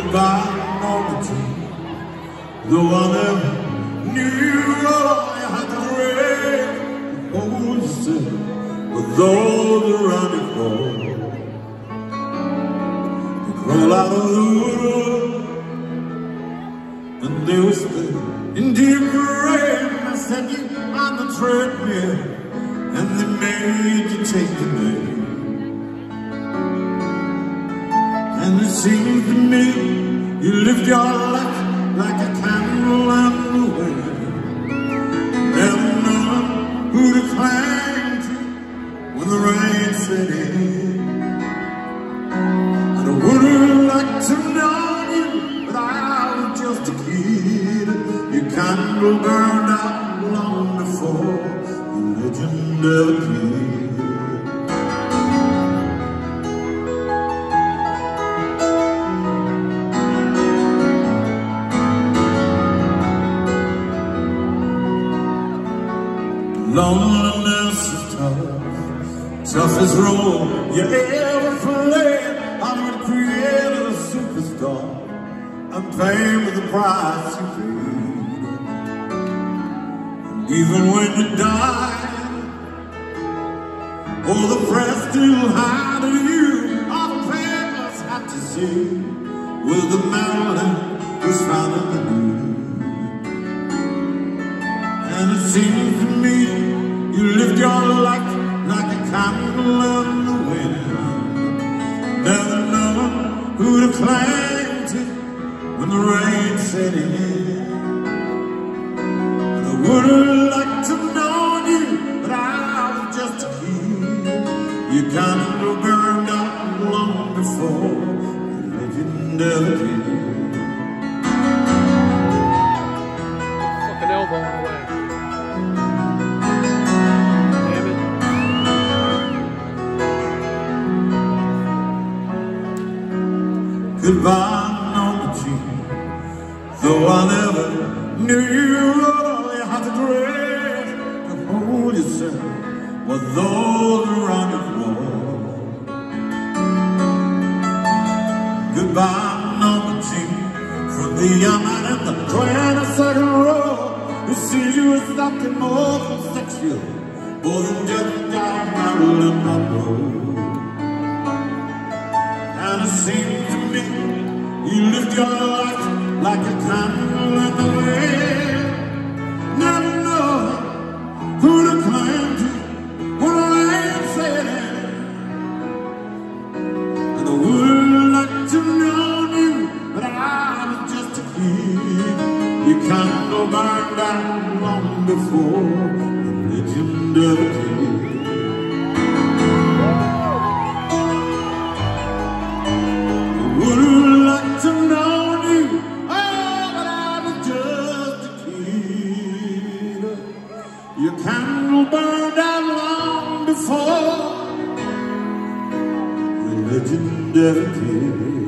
goodbye Normandy, though I never knew all I had to break. Oh, you said, with all the running for, you crawl out of the wood, and they whispered in deep rain. I said you on the treadmill, and they made you take the name. And it seems to me you lived your life like a candle in the wind, never knowing who to cling to when the rain set in. And I would have liked to know you, but I was just a kid. Your candle burned out long before the legend ever did. Loneliness is tough, toughest role you ever played. I'm gonna create a superstar and pay with the price you paid. Even when you die, all the press still hide of you, all the papers have to see with the mountain who's found in the news. And it seems to me you lived your life like a candle in the wind, never knowing who to cling to when the rain set in. And I would have liked to know you, but I was just a kid. Your candle burned out long before the legend ever did. Fucking elbow in the way. Goodbye, Normandy, though I never knew you all you had to dread to hold yourself with those around your wall. Goodbye, Normandy, from the young man in the 22nd row who sees you as something more than sexual, more than just a guy Marilyn Monroe. And it seems to me you lived your life like a candle in the wind, never knowing who to cling to when the rain set in. And I would like to know you, but I was just a kid. Your candle burned out long before the legend ever did. Your candle burned out long before the legend ever did.